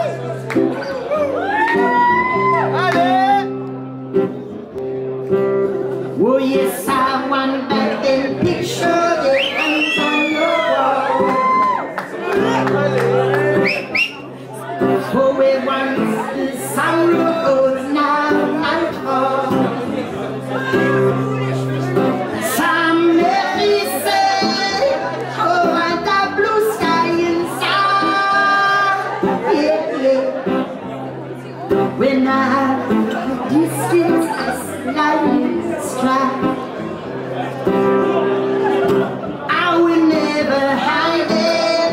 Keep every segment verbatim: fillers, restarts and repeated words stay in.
Oh yes, I want back then picture the hands on your wall. For where once the sorrow goes now and all. Some may say, oh, what a blue sky inside. Yeah, yeah. When I distance I slide stride, I will never hide it,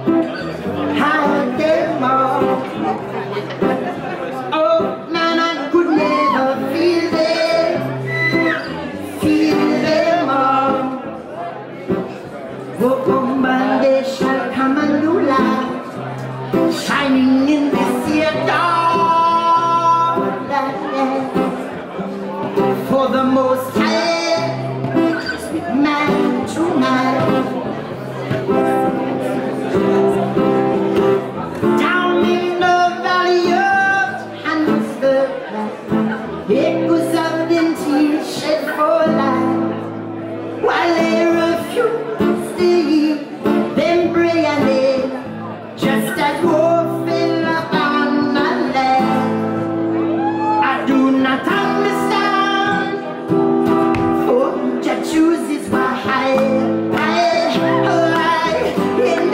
hide them all. Oh man, I could never feel them, feel them all. Oh, on Monday shall come a new light, shining in this year dawn. For the most high, man tonight, down in the valley of Hannesburg, echoes of them tears shed for life, while they refuse to heed them pray and they, just as war fell upon the land. I do not understand. Chooses my high, high, high, and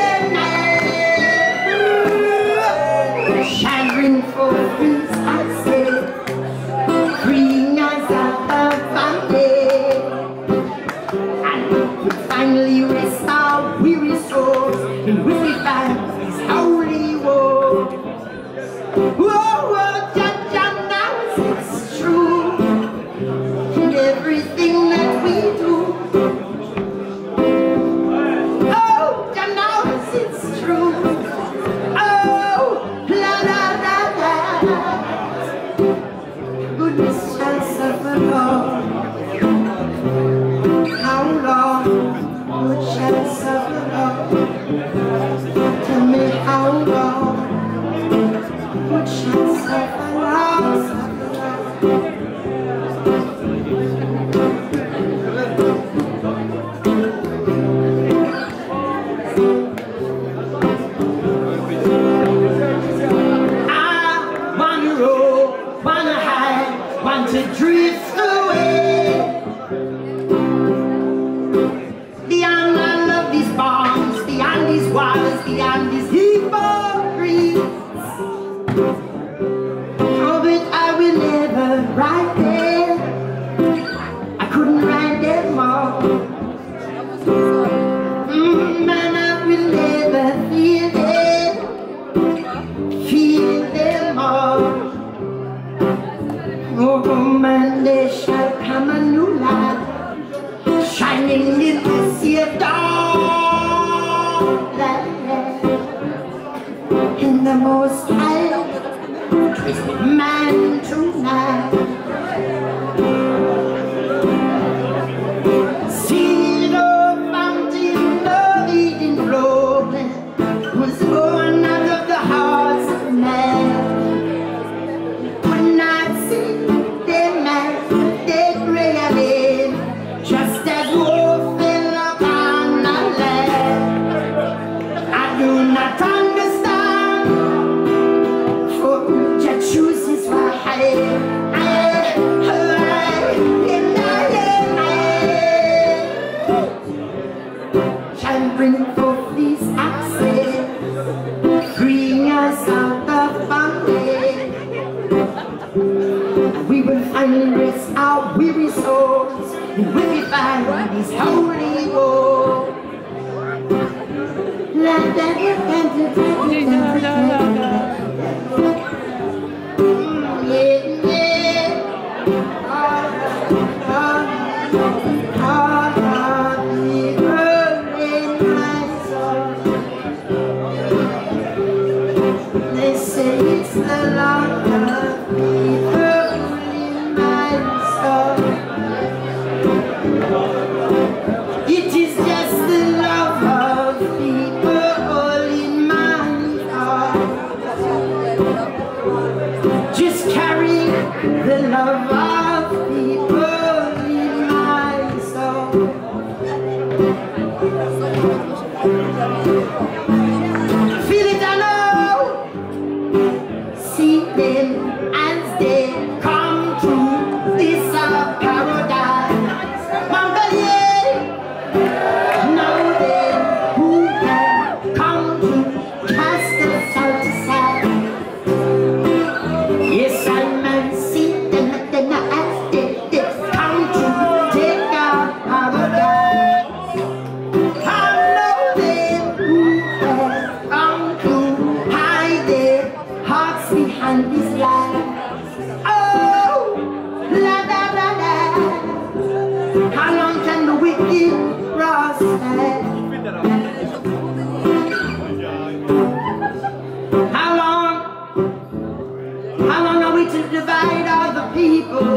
I, shining for peace, I say, freeing us out of bondage, and we finally rest our weary souls, and we find His holy war. Whoa, whoa, Jah Jah, now it's true, and everything that we do. Oh, Jah knows it's true. Oh, la la la la. Goodness shall suffer long. How long? Good shall suffer long. Tell me how long? Good shall suffer long, suffer long. To drift away beyond all of these bombs, beyond these walls, beyond these hypocrites. Oh, but I will never ride them. I couldn't ride them all. Mm, man, I will never feel them, feel them all. Oh, Monday shall come a new light, shining in this here dawn, in the Most High, man tonight. See the fountain of Eden flowing, was born out of the hearts of man. When I see them as they pray again, just as war fell upon the land, I do not understand, for Jah chooses my head. I, I, and I, I shall bring forth these axes, freeing us out of bondage. We will finally rest our weary souls, and we will find His holy war. La da da da da da da da. Yeah, yeah. Ah, ah, ah, the burning my soul. They say it's the love of people. It is just the love of people in my heart. the love of people in my soul. Feel it, I know. See them as they come to this uh, paradise. Mangalier, know them who have come to cast us out aside. Yes, I might see them, then I ask them, they come to take our paradise. I know them who have come to hide their hearts behind this lie. Oh, la da da da. How long can the wicked rot stand? How long? How long are we to divide all the people?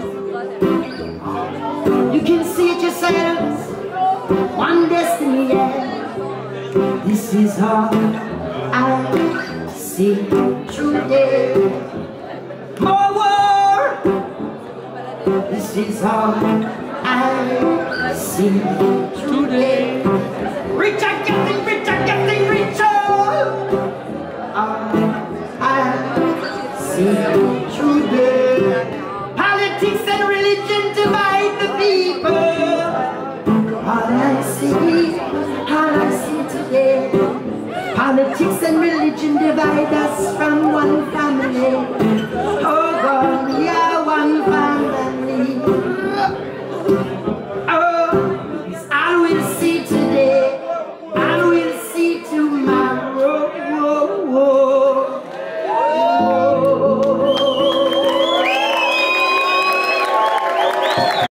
You can see it yourselves. One destiny, yeah. This is all I see today. More war. This is all I see today. Rich are getting, rich are getting richer. All I see today. Politics and religion divide the people. All I see, all I see today. Politics and religion divide us from one family. Oh God, we are one family. Oh, it's all we'll see today, all we'll see tomorrow.